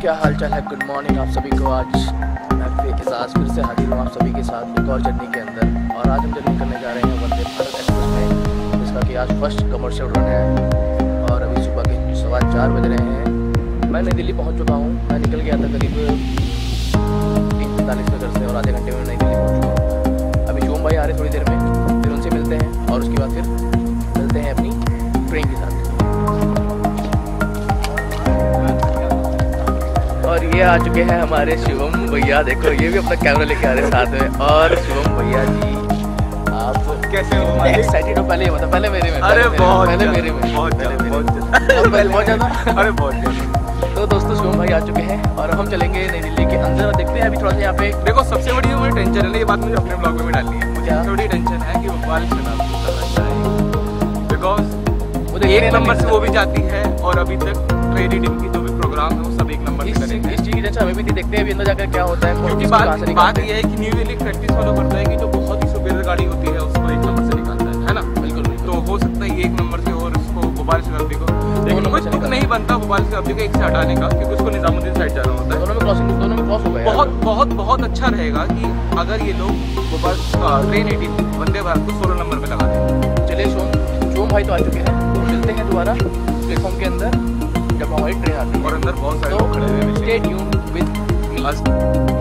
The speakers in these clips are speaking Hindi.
क्या हाल चाल है। गुड मॉर्निंग आप सभी को। आज मैं फिर से हाजिर हूँ आप सभी के साथ एक और जर्नी के अंदर। और आज हम जर्नी करने जा रहे हैं वंदे भारत एक्सप्रेस में, जिसका कि आज फर्स्ट कमर्शियल रन है। और अभी सुबह के 4:15 बज रहे हैं। मैं नई दिल्ली पहुँच चुका हूँ। मैं निकल गया था करीब 3:45 में घर से, और आधे घंटे में नई दिल्ली पहुँच चुका हूँ। अभी शुभम भाई आ रहे थोड़ी देर में, फिर उनसे मिलते हैं और उसके बाद फिर मिलते हैं अपनी ट्रेन के साथ। और ये आ चुके हैं हमारे शिवम भैया। देखो ये भी अपना कैमरा लेके आ रहे हैं साथ में। और शिवम भैया जी आप कैसे हो? एक्साइटेड हो? पहले मतलब पहले मेरे में। अरे बहुत पहले मेरे में बहुत ज़्यादा। अरे बहुत ज़्यादा। तो दोस्तों शिवम भाई आ चुके हैं और हम चलेंगे नई दिल्ली के अंदर। देखते हैं अभी थोड़ा सा यहाँ पे। देखो सबसे बड़ी मुझे टेंशन है ना, ये बात मुझे अपने ब्लॉग में भी डालनी है। मुझे सबसे बड़ी टेंशन है कि भोपाल बिकॉज मुझे एक नंबर से वो भी जाती है, और अभी तक ट्रेन टीम की जो भी प्रोग्राम है वो सब एक नंबर से करेंगे। इस चीज़ की टेंशन हमें भी थी। देखते हैं अभी अंदर जाकर क्या होता है। क्योंकि बात ये है कि न्यू दिल्ली प्रैक्टिस फॉलो करता है कि जो बहुत ही सुपीरियर गाड़ी होती है उसको एक नंबर से निकालता है ना। बिल्कुल। तो हो सकता है एक नंबर से और उसको भोपाल से को, लेकिन कुछ तुक नहीं बनता भोपाल से को एक से हटाने का, क्योंकि उसको निजामुद्दीन साइड जाना होता है। दोनों में क्रॉस हो गया। बहुत बहुत बहुत अच्छा रहेगा कि अगर ये लोग भोपाल ट्रेन 18 वंदे भारत को 16 नंबर पे लगा दें। चलिए शिवम भाई तो आ चुके हैं, तो मिलते हैं दोबारा प्लेटफॉर्म के अंदर जब हमारी ट्रेन आती है। और अंदर बहुत सारे लोग खड़े हैं। Stay tuned with me.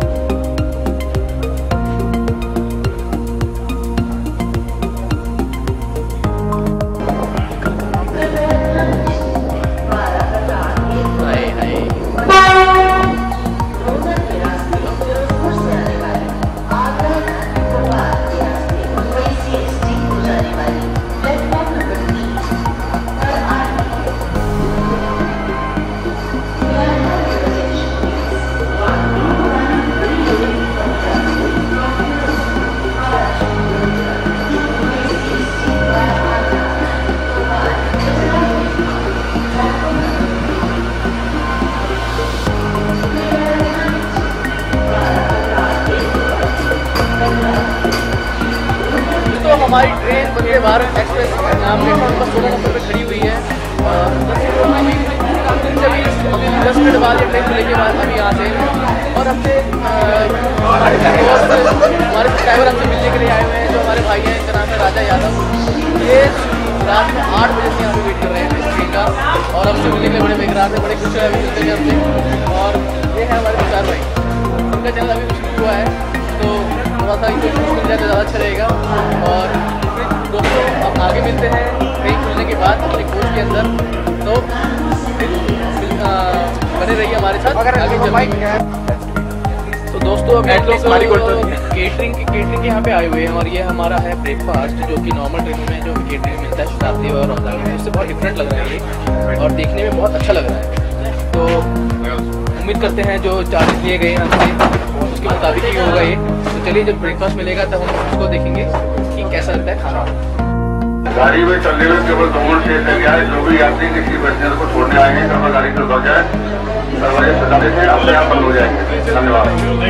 हमारी ट्रेन वंदे भारत एक्सप्रेस नाम प्लेटफॉर्म 16 नंबर पर खड़ी हुई है। अभी 10 मिनट बाद ट्रेन खुलने के बाद अभी यहाँ से, और हमसे हमारे ड्राइवर हमसे मिलने के लिए आए हुए हैं, जो हमारे भाई हैं। इनका नाम है राजा यादव। ये रात में 8 बजे से यहाँ पे वेट कर रहे हैं इस ट्रेन का, और हमसे मिलने के लिए बड़े बेकरार थे, बड़े खुश है अभी मिलते हैं हमसे। और ये है हमारे विचार भाई, उनका चैनल अभी शुरू हुआ है, तो थोड़ा सा मिल जाए तो ज़्यादा अच्छा रहेगा। और दोस्तों अब आगे मिलते हैं ट्रेन खुलने के बाद अपने कोच के अंदर। तो बने रहिए हमारे साथ आगे चलते। तो दोस्तों अभी हम लोग केटरिंग के यहाँ पे आए हुए हैं, और ये हमारा है ब्रेकफास्ट, जो कि नॉर्मल ट्रेनों में जो केटरिंग मिलता है शताब्दी और रोहतांग में, उससे बहुत डिफरेंट लग रहा है ये, और देखने में बहुत अच्छा लग रहा है। तो उम्मीद करते हैं जो चार्जेस लिए गए हैं हमसे उसके मुताबिक ही होगा ये। तो चलिए जब ब्रेकफास्ट मिलेगा तब हम उसको देखेंगे कि कैसा लगता है खाना। गाड़ी में चलने में केवल 2 मिनट स्टेशन है। जो भी यात्री किसी पैसेंजर को छोड़ने आएंगे कृपया गाड़ी से उतर जाए। दरवाजे सजाने से अपने आप बंद हो जाएंगे। धन्यवाद।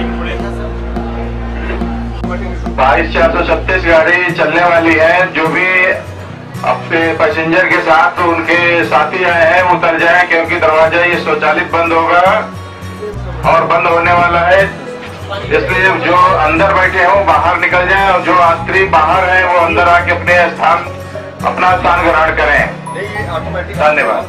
22,436 गाड़ी चलने वाली है। जो भी अपने पैसेंजर के साथ उनके साथी आए हैं उतर जाए, क्योंकि दरवाजा ये स्वचालित बंद होगा और बंद होने वाला है। इसलिए जो अंदर बैठे हैं वो बाहर निकल जाएं, और जो यात्री बाहर हैं वो अंदर आके अपना स्थान ग्रहण करें। धन्यवाद।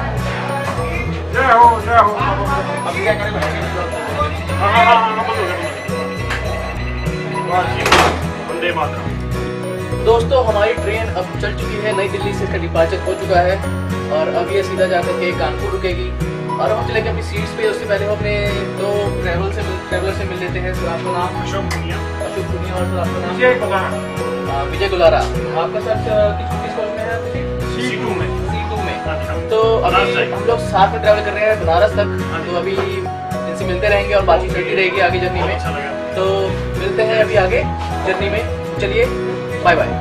दोस्तों हमारी ट्रेन अब चल चुकी है, नई दिल्ली से इसका डिपार्चर हो चुका है, और अब ये सीधा जाकर के कानपुर रुकेगी, और हम चलेंगे अपनी सीट्स पे। उससे पहले हम अपने दो ट्रैवलर से मिल लेते हैं। सर आपका नाम? अशोक पुनिया। और सर आपका नाम? विजय गुलारा। आपका सर किस कॉलेज में है? C2 में। तो अभी हम लोग साथ में ट्रैवल कर रहे हैं बनारस तक, तो अभी इनसे मिलते रहेंगे और बातचीत चलती रहेगी आगे जर्नी में। तो मिलते हैं अभी आगे जर्नी में। चलिए बाय बाय।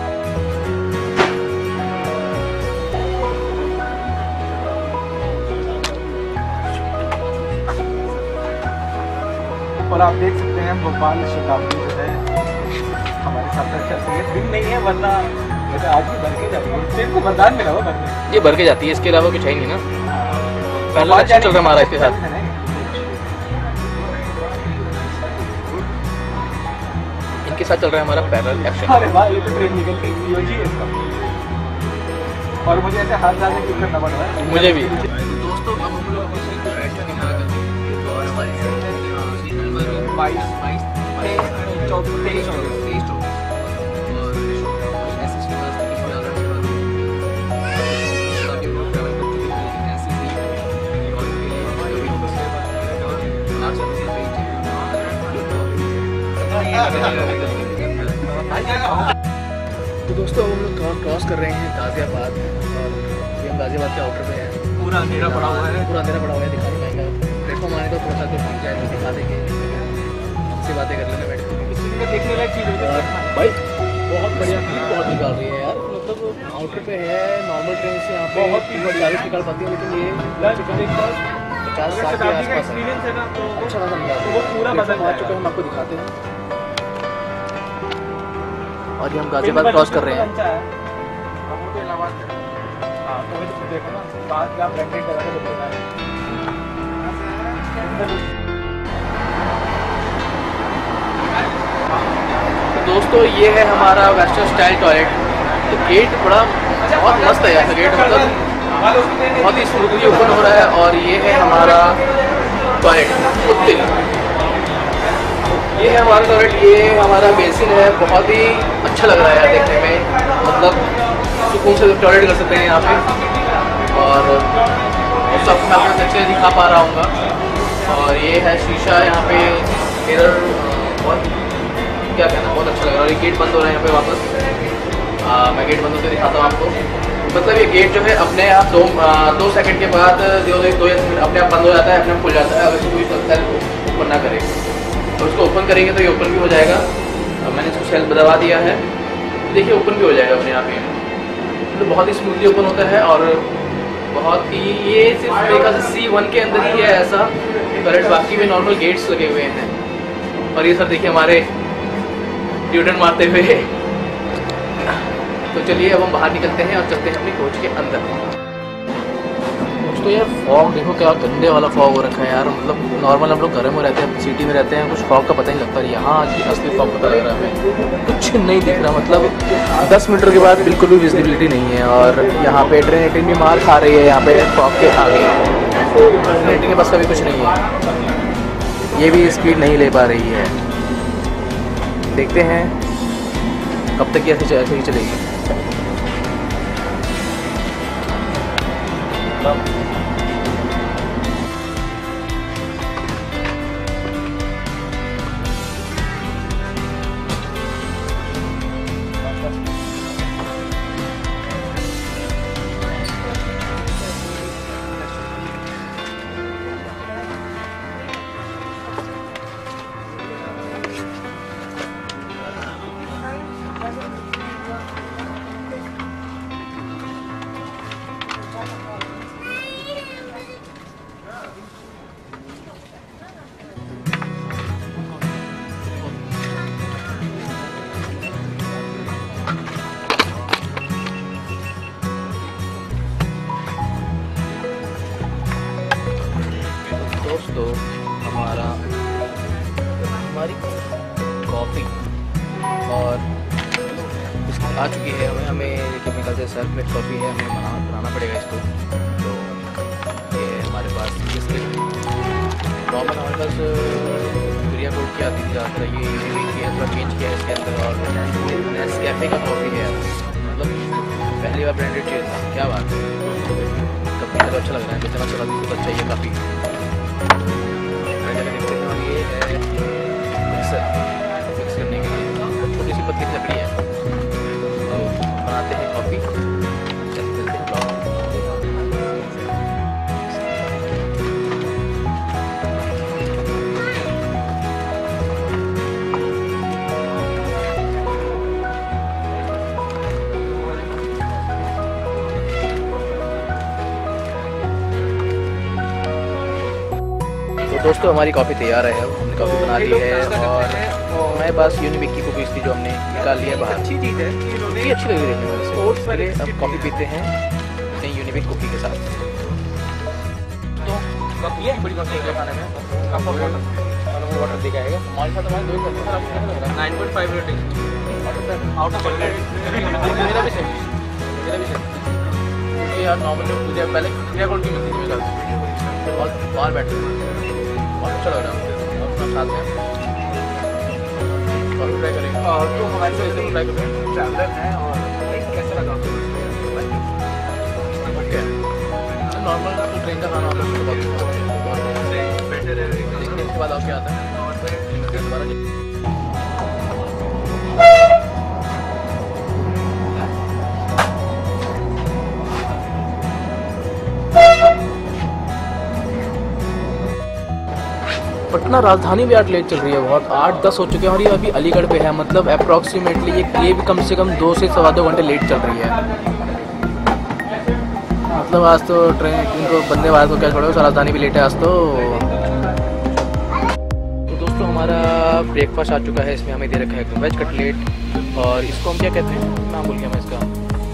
और आप देख सकते हैं भोपाल शताब्दी जो है हमारे साथ चल रही है। दिन नहीं है, वरना वैसे आज भी भर के जाती है। ट्रेन को वरदान मिला हुआ भर के, ये भर के जाती है, इसके अलावा कुछ है ही नहीं ना। पहला अच्छा चल रहा हमारा इसके साथ। साथ चल रहा है हमारा पैरेलल एक्शन। अरे वाह, ये तो ट्रेन निकल गई जी इसका। और मुझे ऐसे हाथ डालने क्यों करना पड़ रहा है? मुझे भी। दोस्तों अब हम लोग तो दोस्तों हम लोग क्रॉस कर रहे हैं गाजियाबाद, और ये हम गाजियाबाद के आउटर पे हैं। पूरा अंधेरा पड़ा हुआ है, पूरा अंधेरा पड़ा हुआ है, दिखा नहीं पाएंगे। प्लेटफॉर्म आने तो थोड़ा सा कुछ दिख जाए तो दिखा देंगे, हमसे बातें कर लेना बैठ के। देखने लायक चीज़ है भाई, बहुत बढ़िया फील बहुत निकाल रही है यार। मतलब आउटर पे है, नॉर्मल ट्रेन से यहाँ पे बहुत ही बढ़िया 40 निकाल पाती है, लेकिन ये 50-60 के आसपास एक्सपीरियंस है ना, तो अच्छा खासा निकाल वो पूरा बदल आ चुके हैं। हम आपको दिखाते हैं। और ये हम गाजियाबाद क्रॉस कर रहे हैं। तो दोस्तों ये है हमारा वेस्टर्न स्टाइल टॉयलेट। तो गेट बड़ा बहुत मस्त है यार, गेट मतलब बहुत ही स्मूथली ओपन हो रहा है। और ये है हमारा टॉयलेट उत्तिल, ये है हमारा टॉयलेट, ये हमारा बेसिन है। बहुत ही अच्छा लग रहा है यार देखने में, मतलब सुकून से टॉयलेट कर सकते हैं यहाँ पे। और सबको मैं अपना अच्छे से दिखा पा रहा हूँ। और ये है शीशा यहाँ पे, मिरर, बहुत क्या कहना, बहुत अच्छा लग रहा है। और ये गेट बंद हो रहा है यहाँ पे वापस। मैं गेट बंद होकर दिखाता हूँ आपको। मतलब ये गेट जो है अपने आप 2 सेकंड के बाद 2 या 3 मिनट अपने आप बंद हो जाता है, अपने आप खुल जाता है। अगर इसको कोई सेल्फ ओपन ना करे तो उसको ओपन करेंगे तो ये ओपन भी हो जाएगा। मैंने इसको सेल्फ दबा दिया है, देखिए ओपन भी हो जाएगा अपने आप ही। तो बहुत ही स्मूथली ओपन होता है। और बहुत ही, ये सिर्फ मेरे ख्याल से C1 के अंदर ही है ऐसा टॉयलेट, बाकी में नॉर्मल गेट्स लगे हुए हैं। और ये सर देखिए हमारे यूटर्न मारते हुए। तो चलिए अब हम बाहर निकलते हैं और चलते हैं अपनी कोच के अंदर। तो यार फॉग देखो क्या गंदे वाला फॉग हो रखा है यार। मतलब नॉर्मल हम लोग घर में रहते हैं, सिटी में रहते हैं, कुछ फॉग का पता नहीं लगता। यहाँ आज असली फॉग पता लग रहा है हमें, कुछ नहीं दिख रहा। मतलब 10 मीटर के बाद बिल्कुल भी विजिबिलिटी नहीं है। और यहाँ पे ट्रेन भी मार खा रही है यहाँ पे फॉग के आगे। ट्रेन के पास कभी कुछ नहीं है, ये भी स्पीड नहीं ले पा रही है। देखते हैं कब तक ये ऐसे ही चलेगी। दोस्तों हमारी कॉफ़ी और आ चुकी है। हमें केमिकल से सेल्फ मेड कॉफ़ी है, हमें बनाना पड़ेगा इसको। तो ये हमारे पास नॉर्मल हमारे पास प्रिया बोर्ड की आती थी ज़्यादातर, ये थोड़ा चेंज किया है इसके अंदर। और नेस्कैफे का कॉफ़ी है, मतलब पहली बार ब्रांडेड चीज़ था। क्या बात है, कभी तो अच्छा लग रहा है, जितना चला तो अच्छा ही है काफ़ी। ये है मिक्स करने के लिए छोटी सी पतली लकड़ी है। तो बनाते हैं कॉफ़ी, चलते हैं ब्लॉग। दोस्तों हमारी कॉफ़ी तैयार है, हमने कॉफ़ी बना ली है। और हमारे पास यूनिबिक की कुकीज़ थी जो हमने निकाल लिया बाहर। अच्छी चीज़ है, ये अच्छी लग रही है मेरे से। पहले अब कॉफ़ी पीते हैं यूनिबिक कुकी के साथ। तो बड़ी कॉफ़ी है खाने में। वाटर दिखाएगा। हमारे साथ हमारे दो चलते हैं, आपको कैसा लग रहा 9.5 रेटिंग है? Out of 100। मेरा भी सेम, क्योंकि यार नॉर्मली मुझे पहले क्या क्वालिटी मिलती थी मेरे साथ, बहुत बाहर बैठे बहुत अच्छा लग रहा है। और अपना साथ में और ट्राई करेंगे तो हमारे तो इसे ट्राई करेंगे। ट्रैवलर है और कैसा लगा आपको? नॉर्मल ट्रेन का खाना आपको बहुत बेटर है। इसके बाद आपके आता है दोबारा पटना राजधानी भी आज लेट चल रही है बहुत, 8-10 हो चुके हैं और ये अभी अलीगढ़ पे है। मतलब अप्रॉक्सीमेटली ये भी कम से कम 2 से सवा 2 घंटे लेट चल रही है। मतलब आज तो ट्रेन इनको वंदे भारत को क्या छोड़ो, राजधानी भी लेट है आज तो दोस्तों हमारा ब्रेकफास्ट आ चुका है। इसमें हमें दे रखा है वेज कटलेट और इसको हम क्या कहते हैं, नाम भूल गया मैं इसका,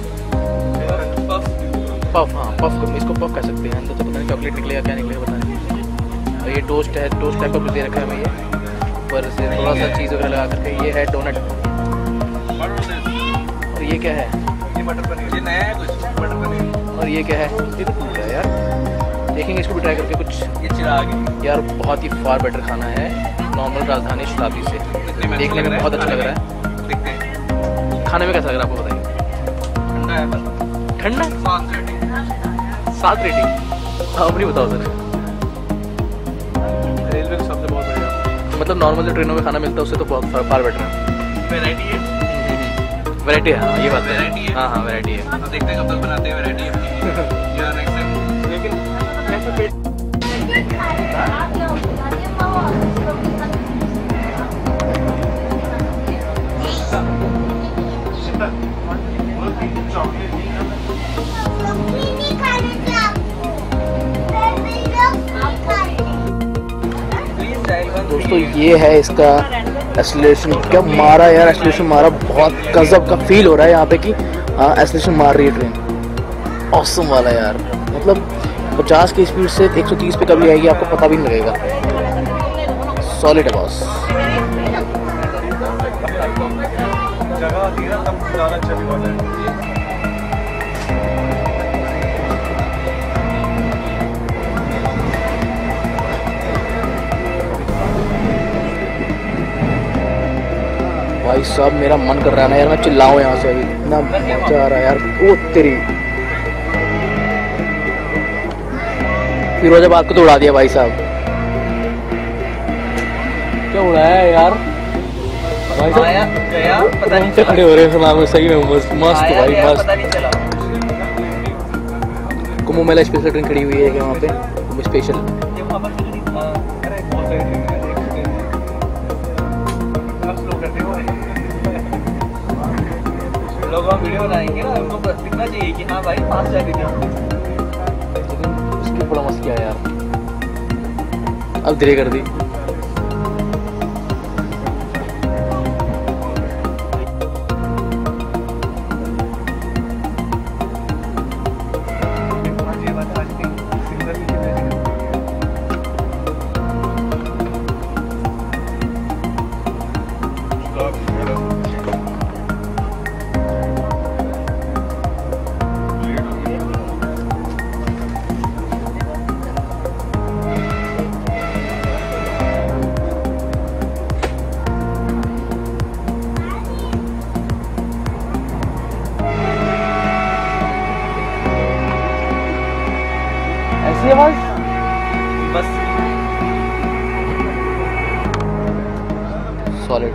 पफ। हाँ पफ, इसको पफ कह सकते हैं। अंदर तो पता नहीं चॉकलेट निकलेगा क्या निकलेगा पता नहीं। और ये टोस्ट है, टोस्ट टाइप का कुछ दे रखा है हमें ये, ऊपर से थोड़ा सा चीज़ वगैरह लगा करके। ये है डोनट और ये क्या है, ये मटर पनीर, ये नया है कुछ मटर पनीर। और ये क्या है, ये तो फूड है यार, देखेंगे इसको भी ट्राई करके कुछ। ये चिराग है यार बहुत ही फार बेटर खाना है नॉर्मल राजधानी शताब्दी से, देखने में बहुत अच्छा लग रहा है। देखते हैं खाने में कैसा लग रहा है आपको बताइए? ठंडा है बस, ठंडा 7 रेटिंग। आप नहीं बताओ सर। रेलवे के सबसे बहुत बढ़िया, मतलब नॉर्मल जो ट्रेनों में खाना मिलता है उससे तो बहुत फार बेटर है। वैरायटी है। वैरायटी है, हाँ ये बात है। वैरायटी है। हाँ वैरायटी है। तो देखते हैं कब तक बनाते हैं वैरायटी अपनी यार नेक्स्ट टाइम। लेकिन कैसे पेट दोस्तों ये है इसका एक्सीलरेशन, क्या मारा यार, एक्सीलरेशन मारा, बहुत गजब का फील हो रहा है यहाँ पे कि हाँ एक्सीलरेशन मार रही है ट्रेन, ऑसम वाला यार। मतलब 50 की स्पीड से 130 पे कभी आएगी आपको पता भी नहीं लगेगा। सॉलिड है बॉस। जगह धीरे तब ज़्यादा अच्छा भी होता है। भाई साहब मेरा मन कर रहा है ना यार, मैं चिल्लाऊं यहाँ से अभी, इतना मजा आ रहा है यार। ओ तेरी, फिरोजाबाद को तो उड़ा दिया भाई साहब। क्या उड़ाया है यार भाई साहब, गया पता नहीं खड़े हो रहे हैं सलाम में, सही में मस्त भाई मस्त। पता नहीं चला। कुंभ मेला स्पेशल ट्रेन खड़ी हुई है क्या वहाँ पे, कुंभ स्पेशल। लोग हम वीडियो बनाएंगे ना, उनको दिखना चाहिए कि हाँ भाई पास जाके दिया। इसकी बड़ा मस्त किया यार, अब धीरे कर दी। ऐसी आवाज बस सॉलिड।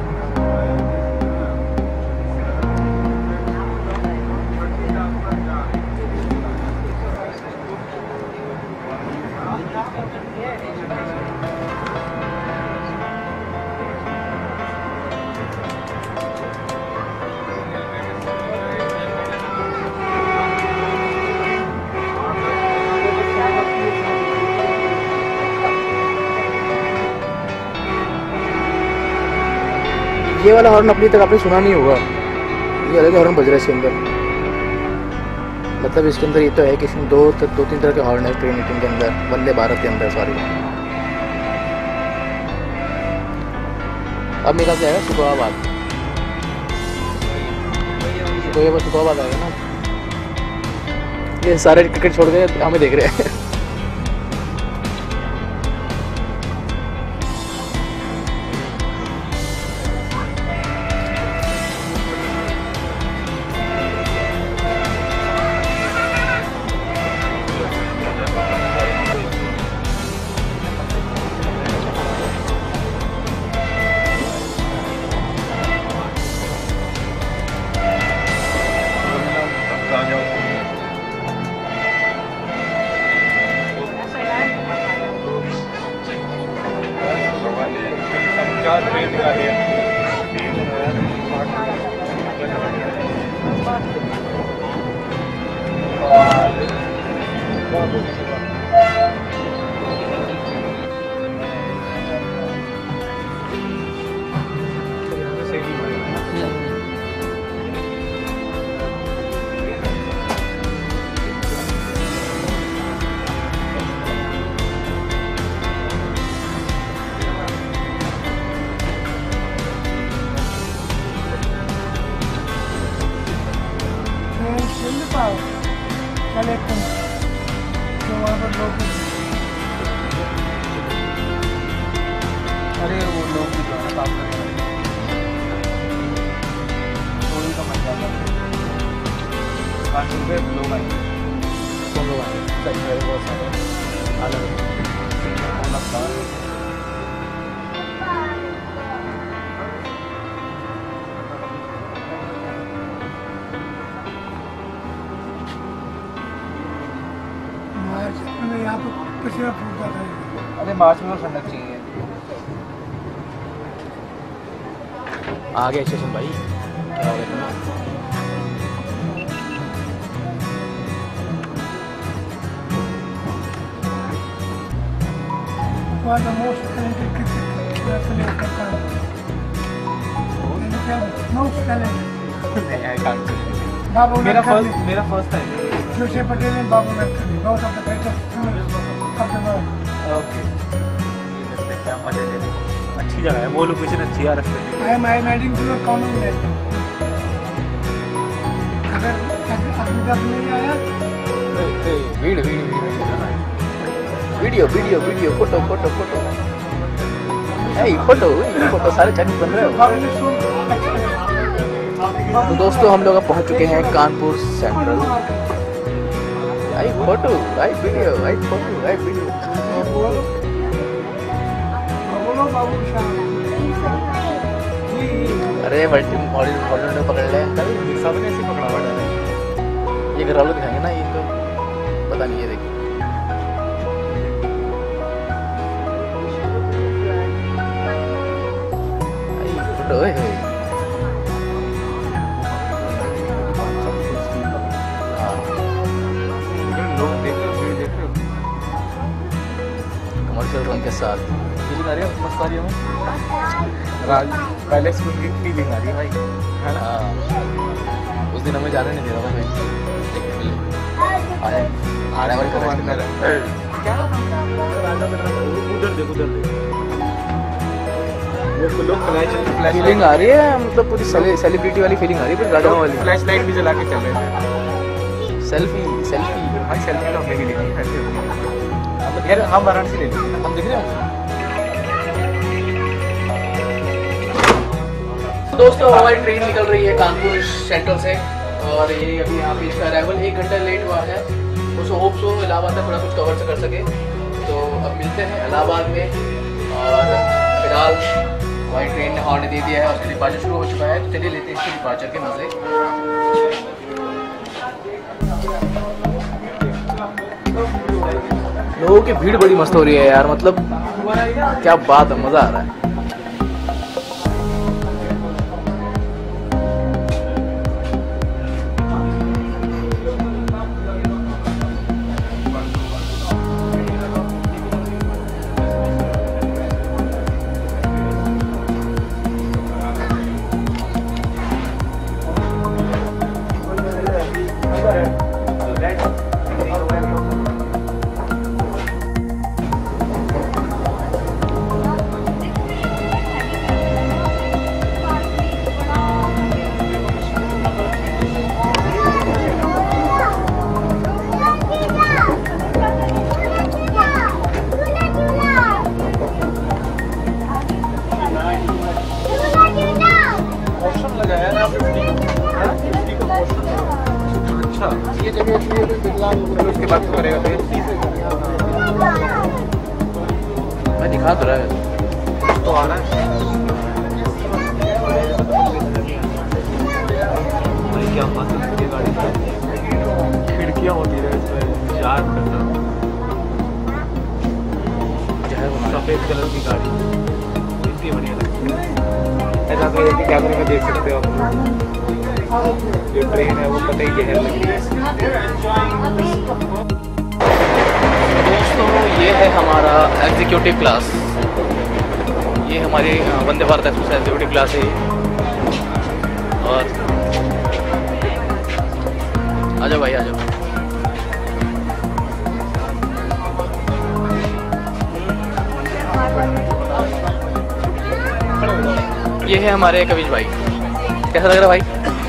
ये वाला हॉर्न अपनी तक आपने सुना नहीं होगा, ये अलग हॉर्न बज रहा है इसके अंदर। मतलब इसके अंदर ये तो है कि इसमें दो तीन तरह के हॉर्न है ट्रेन मीटिंग के अंदर, वंदे भारत के अंदर सॉरी। अब मेरे से आएगा सुखाबाद, तो ये बस सुखाबाद आएगा ना। ये सारे क्रिकेट छोड़ के हमें देख रहे हैं। अरे वो लोग भी जो है काम कर रहे हैं, चोरी का मजा है। 5 रुपये लोग आएंगे, कौन लोग आएंगे? बहुत सारे अलग लगता है। यहाँ पर पसीना फूटता था। अरे मार्च में ठंडक चाहिए। आ गया स्टेशन भाई, क्या हो गया? Was the most talented cricket player of the country. Most talented. बाबू मेरा first time. Joshi Patel and Babu Narkali, both of the greatest of the world. Okay, क्या मजा ले रहे। अच्छी जगह है, वो लोकेशन अच्छी है यार। I am adding to the common list. अगर अभी तक नहीं आया वीडियो फोटो सारे चैनल बन रहे हो। तो दोस्तों हम लोग अब पहुंच चुके हैं कानपुर सेंट्रल। आई फोटो, आई वीडियो। अरे मल्टी पकड़ ले, सबने ऐसे पकड़ा हुआ है। ये घर वालों दिखाएंगे ना, ये तो पता नहीं है। देखिए फोटो लोग देख रहे हो कमर्शियल रंग के साथ। फीलिंग आ रही है, मस्त आ रही है। पहले स्कूल की फीलिंग आ रही है भाई, है ना? उस दिन हमें जाने नहीं दे रहा था आने वाली फीलिंग आ रही है, मतलब पूरी सेलिब्रिटी वाली फीलिंग आ रही है। गाड़ियों वाली फ्लैश लाइट भी जला के चल रहे थे। सेल्फी भाई सेल्फी तो हमने भी ली थी ऐसे। यार हम वाराणसी ले लेंगे, हम दिख रहे हैं। दोस्तों हमारी ट्रेन निकल रही है कानपुर सेंट्रल से, और ये अभी यहाँ पे इसका अराइवल 1 घंटा लेट हुआ है। तो होप सो इलाहाबाद में थोड़ा कुछ कवर से कर सके। तो अब मिलते हैं इलाहाबाद में, और फिलहाल हमारी ट्रेन ने हॉर्न दे दिया है, उसका डिपार्चर शुरू हो चुका है। तो चलिए लेते हैं इसके डिपार्चर के मजे। लोगों की भीड़ बड़ी मस्त हो रही है यार, मतलब क्या बात है, मज़ा आ रहा है। ये जगह इसलिए कोई विकलांग लोग चलो उसके बाद तो करेगा फिर। मैं दिखा तो रहा है तो आ रहा है भाई, क्या मस्त है गाड़ी, खिड़कियाँ होती है इसमें, चार सफ़ेद कलर की गाड़ी इतनी बढ़िया लगती है। ऐसा तो है कि कैमरे में देख सकते हो आप, जो ट्रेन है वो पता ही गहर लग रही है। दोस्तों, ये है हमारा एग्जीक्यूटिव क्लास। ये हमारी Vande Bharat express executive class है। और आ जाओ भाई, आ जाओ। ये है हमारे कविश भाई। कैसा लग रहा भाई?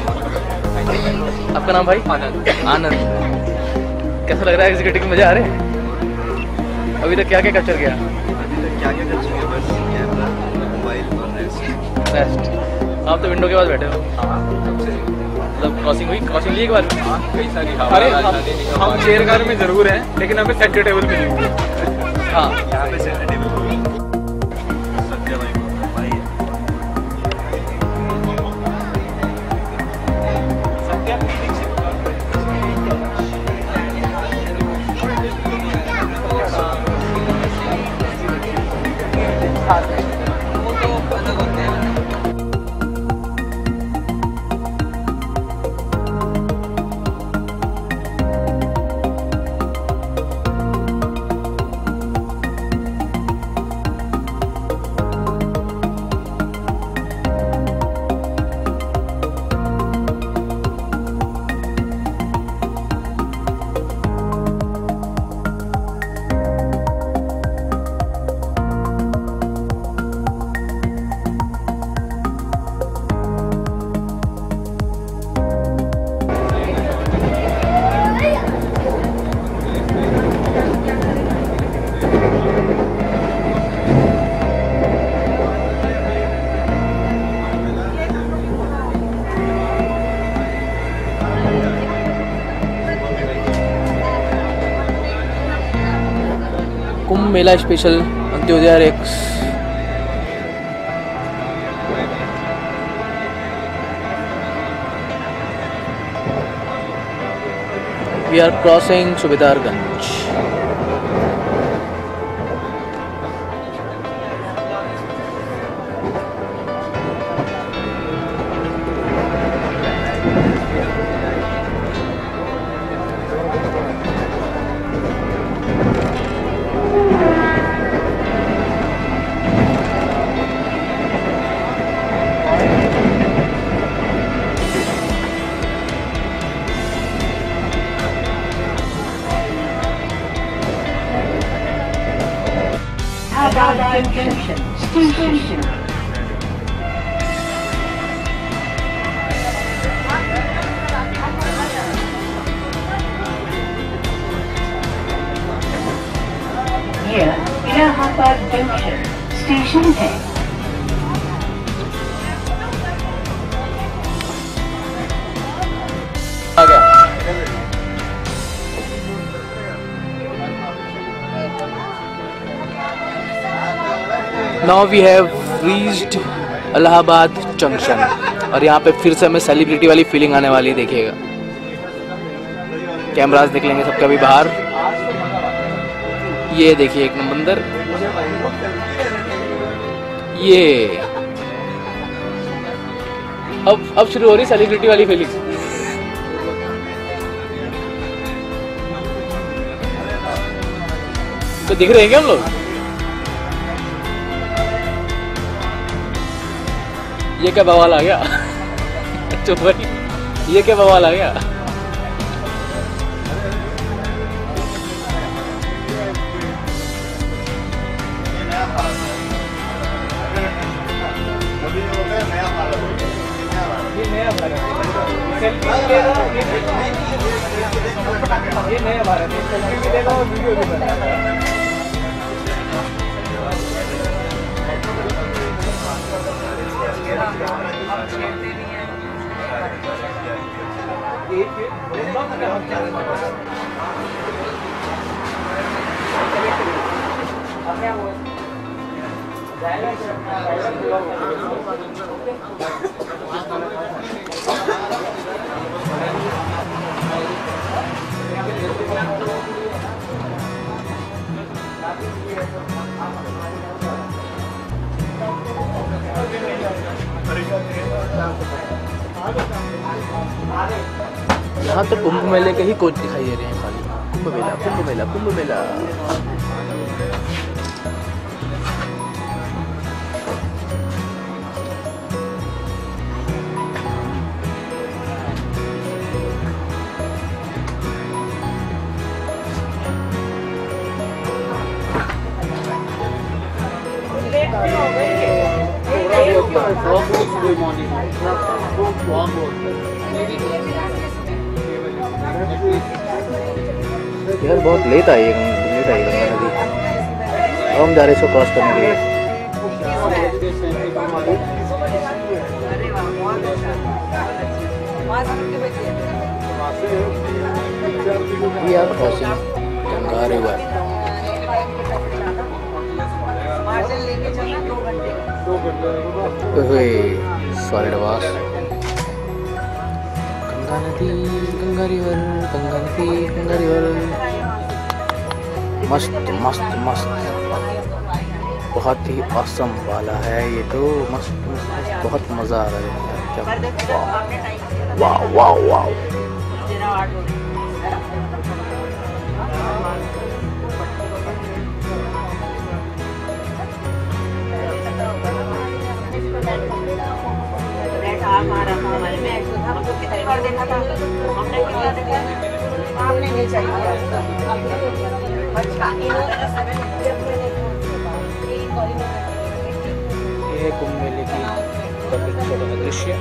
आपका नाम भाई? आनंद। आनंद, कैसा लग रहा है एग्जीक्यूटिव में? मजा आ रहे हैं? अभी तक क्या क्या कैप्चर किया? बस कैमरा, मोबाइल और रेस्ट। आप तो विंडो के पास बैठे हो। मतलब क्रॉसिंग हुई? क्रॉसिंग ली एक बार? कई सारी। अरे हम चेयर कार में जरूर हैं, लेकिन हमें सेंटर टेबल पे नहीं हुई। हाँ, यहाँ पे सेंटर टेबल सत्य भाई है। Kumbh Mela special Antyodaya ex. We are crossing Subidarganj. Station. यह इलाहाबाद जंक्शन स्टेशन है। आ गया। Now we have reached Allahabad junction और यहाँ पे फिर से हमें सेलिब्रिटी वाली फीलिंग आने वाली है। देखिएगा, कैमरास निकलेंगे सबका भी बाहर। ये देखिए एक नंबर अंदर, ये अब शुरू हो रही सेलिब्रिटी वाली फीलिंग। तो दिख रहे हैं क्या हम लोग? ये क्या बवाल आ गया? चुप भाई, ये क्या बवाल आ गया? ये नया भारत है, सेल्फी मिलेगा और वीडियो भी बनेगा। यहाँ तो कुंभ मेले के ही कोच दिखाई दे रहे हैं खाली। कुंभ मेला, कुंभ मेला, कुंभ मेला। यार बहुत लेट आई गंगा नदी। अब हम जा रहे इसको क्रॉस करने के लिए। We are crossing Ganga river. Solid wash. Ganga नदी, गंगा रिवर, गंगा नदी, गंगा रिवर। मस्त मस्त मस्त, बहुत ही ऑसम वाला है ये तो। मस्त मस्त, बहुत मज़ा आ रहा है। क्या वाह वाह वाह। ये कुंभ मेले की दृश्य।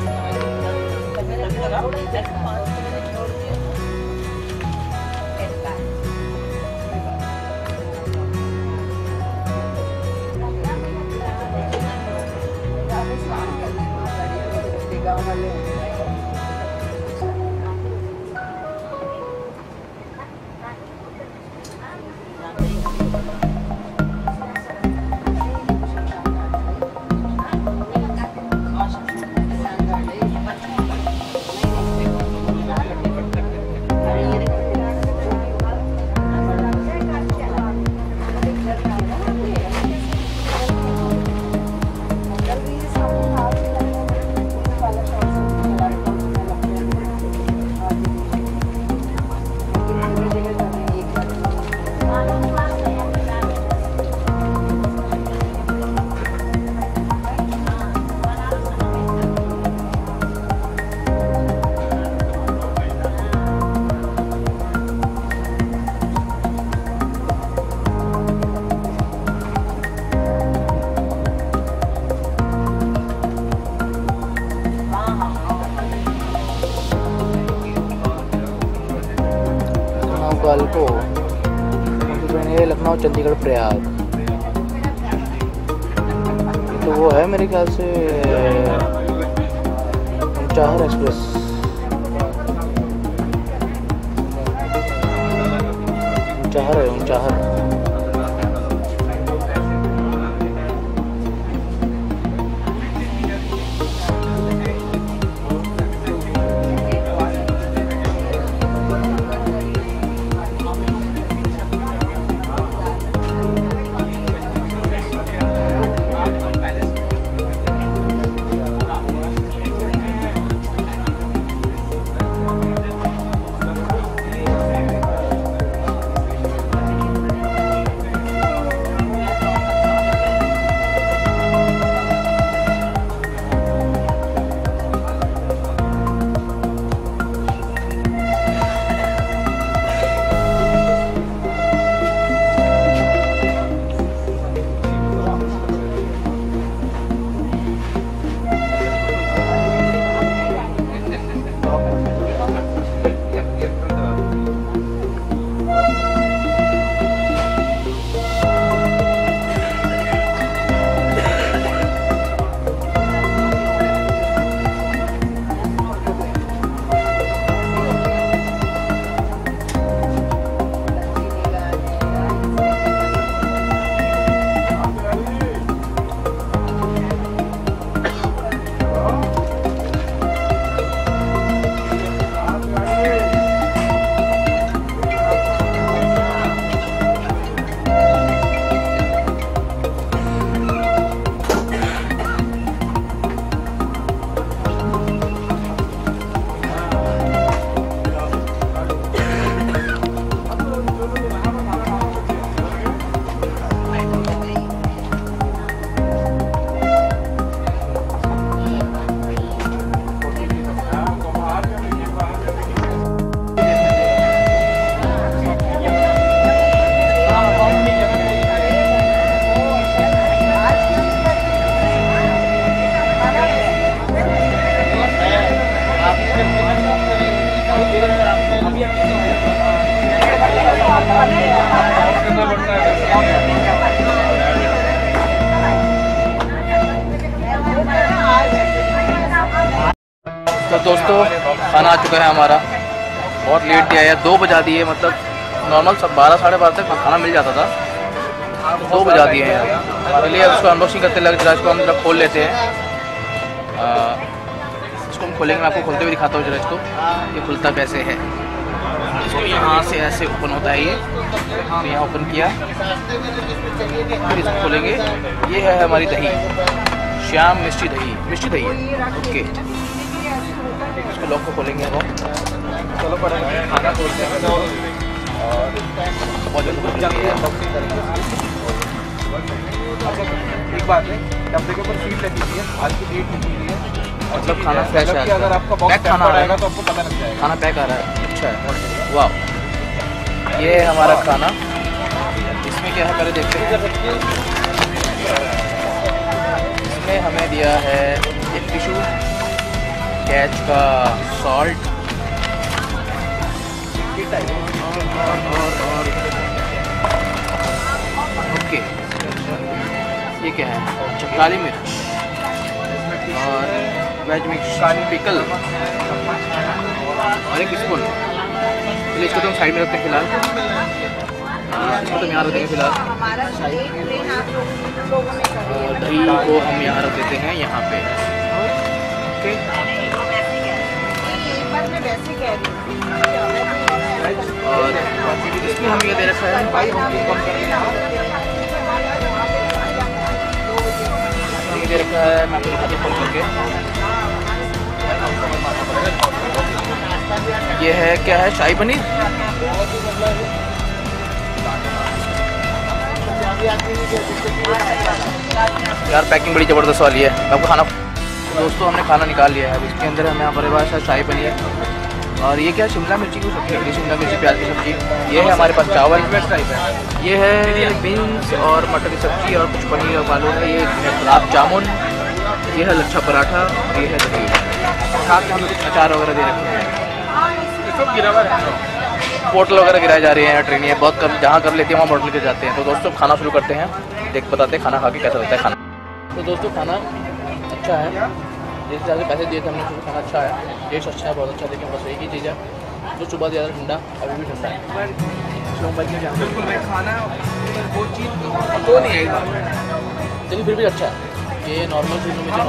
को ट्रेन है लखनऊ चंडीगढ़ प्रयाग। तो वो है मेरे ख्याल से ऊंचाहर एक्सप्रेस। ऊंचाहर है, ऊंचाहर। तो दोस्तों खाना आ चुका है हमारा, बहुत लेट दिया है, 2 बजा दिए, मतलब नॉर्मल सब 12 साढ़े 12 तक खाना मिल जाता था, 2 बजा दिए हैं यार। चलिए अब इसको अनबॉक्सिंग करते लग जरा, इसको हम जरा खोल लेते हैं। इसको हम खोलेंगे, मैं आपको खोलते हुए दिखाता हूँ जरा इसको, ये खुलता कैसे है। इसको यहाँ से ऐसे ओपन होता है, ये तो यहाँ ओपन किया, फिर इसको खोलेंगे। ये है हमारी दही, श्याम मिष्टी दही है, ओके। इसको लॉक को खोलेंगे हम, चलो पड़ेगा खाना खोलते हैं और बहुत जल्दी एक बात है, डब्बे के ऊपर सील लगी हुई है, आज की डेट लिखी हुई है, मतलब खाना फ्रेश है, अगर आपका बॉक्स खाना आएगा तो आपको पता लग जाएगा खाना पैक आ रहा है। अच्छा है, वाह। ये है हमारा खाना, इसमें क्या है पहले देखते हैं। इसमें हमें दिया है एक टिशू, कैच का सॉल्ट और ओके। ये क्या है, काली मिर्च और वेज मिक्स, पिकल और एक स्पून। चलिए इसको तो हम साइड में रखते हैं फिलहाल, इसको तो यहाँ रख देंगे फिलहाल। और दही को हम यहाँ रख देते हैं यहाँ पे, ओके। और इसमें हम ये दे रखा है, ये दे रखा है, मैं आपको खोल करके, ये है क्या है, शाही पनीर। यार पैकिंग बड़ी ज़बरदस्त वाली है, आपको खाना। दोस्तों हमने खाना निकाल लिया है, अब इसके अंदर हमें हमारे पास है शाही पनीर, और ये क्या, शिमला मिर्ची की सब्ज़ी, शिमला मिर्ची प्याज की सब्ज़ी। ये है हमारे पास चावल, ये है बीन्स और मटर की सब्ज़ी और कुछ पनीर और आलू है। ये है गुलाब जामुन, ये है लच्छा पराठा और ये है दही, साथ में हमें कुछ अचार वगैरह दे रखे हैं। बोतल वगैरह गिराए जा रहे हैं, ट्रेन ये बहुत कम जहाँ कर लेते हैं वहाँ बोतल गिर जाते हैं। तो दोस्तों खाना शुरू करते हैं, बताते हैं खाना खा के कैसा लगता है खाना। तो दोस्तों खाना अच्छा है, जिस हिसाब से पैसे दिए थे हमने, खाना अच्छा है, टेस्ट अच्छा है, बहुत अच्छा। लेकिन बस एक ही चीज़ है, जो सुबह ज़्यादा ठंडा, अभी भी ठंडा है। बिल्कुल भाई, खाना वो चीज़ तो नहीं है, लेकिन फिर भी अच्छा है। ये नॉर्मल चीज़ों में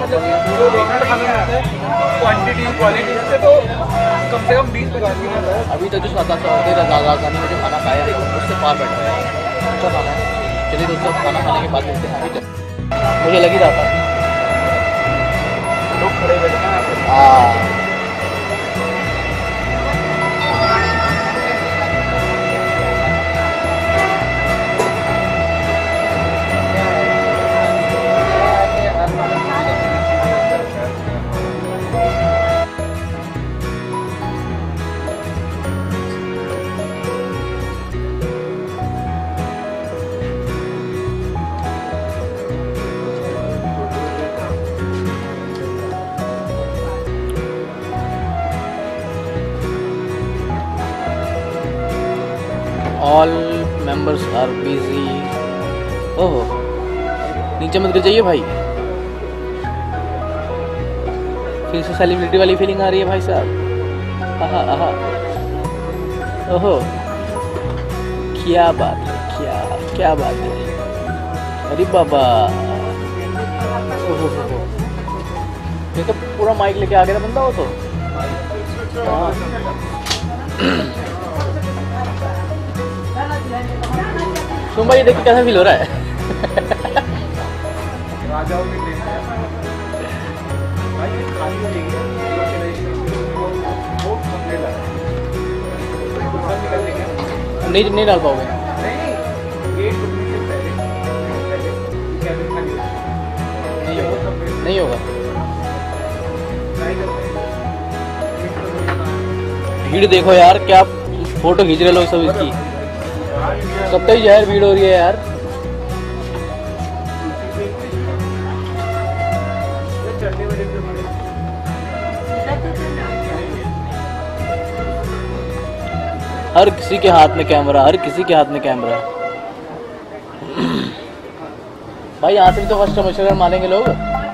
क्वांटिटी क्वालिटी से तो कम से कम 20-50 अभी तक जो राजधानी में जो खाना खाया है उससे पार बैठा है, अच्छा खाना है। चलिए दोस्तों खाना खाने के बाद मिलते हैं। मुझे लग ही रहा था लोग खड़े बैठे हैं। All members are busy. ओहो नीचे मत गिर जाइए भाई, फिर से सेलिब्रिटी वाली फीलिंग आ रही है भाई साहब। आहा आहा, ओहो क्या बात है, क्या बात है, अरे बाबा। ओहो ये तो पूरा माइक लेके आ गया बंदा हो तो। तुम भाई देख के कैसा फील हो रहा है? नहीं डाल पाओगे, नहीं होगा। भीड़ देखो यार, क्या फोटो खींच रहे लोग सब इसकी, सबका ही जहर भीड़ हो रही है यार। हर किसी के हाथ में कैमरा, हर किसी के हाथ में कैमरा। भाई यहाँ से भी तो फर्स्ट टाइम मानेंगे लोग।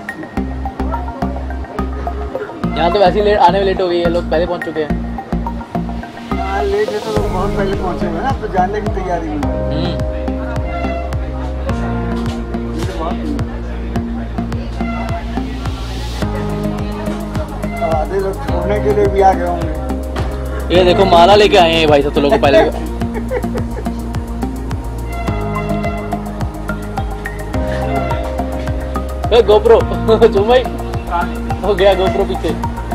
यहाँ तो वैसे ही लेट आने में लेट हो गई है, लोग पहले पहुँच चुके हैं। लेट है तो लोग बहुत पहले पहुँचे हुए ना, तो जाने की तैयारी में। आधे लोग छोड़ने के लिए भी आ गए होंगे। ये देखो माला लेके आए हैं भाई सब तो लोगों को पहले। गोप्रो जो भाई हो गया गोप्रो पीछे।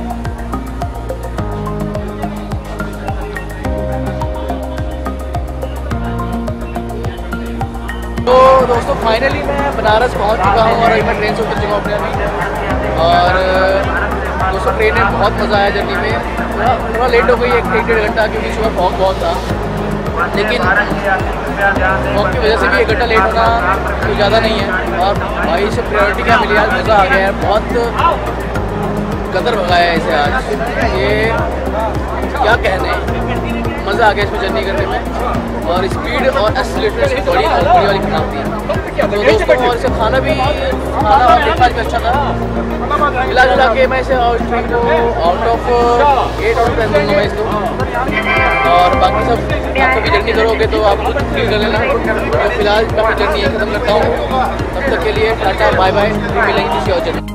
तो दोस्तों फाइनली मैं बनारस पहुंच चुका हूं और अभी मैं ट्रेन से उतर चुका हूं अपने अभी। और दोस्तों ट्रेन में बहुत मज़ा आया जर्नी में। थोड़ा लेट हो गई 1-1.5 घंटा क्योंकि सुबह फॉग बहुत था, लेकिन फॉग की वजह से भी 1 घंटा लेट होना कोई ज़्यादा नहीं है। और भाई से प्रायोरिटी क्या मिली आज, मज़ा आ गया है, बहुत कदर भगाया है इसे आज। ये क्या कहने, मज़ा आ गया इसमें जर्नी करने में। और स्पीड और एक्सीलरेटर इसकी बड़ी वाली खराबी है। तो दोस्तों और इसे खाना ब्रेकफास्ट में अच्छा था। मिला जुला के मैं इसे आउट ऑफ 8 आउट ऑफ 10 दूँगा मैं इसको। और बाकी सब आप कभी जर्नी करोगे तो आप खुद फील कर लेना। तो फिलहाल मैं अपनी जर्नी खत्म करता हूँ। तब तक के लिए टाटा बाय बाय, मिलेंगे किसी और जर्नी।